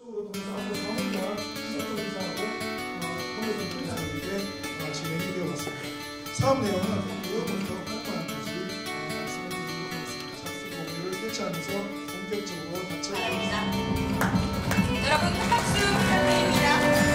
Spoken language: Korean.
학습으로 통해서 앞으로 4년간 시작적인 사업을 통해서 진행이 되어왔습니다. 사업 내용은 무엇부터 폭발까지 말씀을 드리도록 하겠습니다. 학습 공유를 개최하면서 본격적으로 같이 바랍니다. 여러분 박수 부탁드립니다.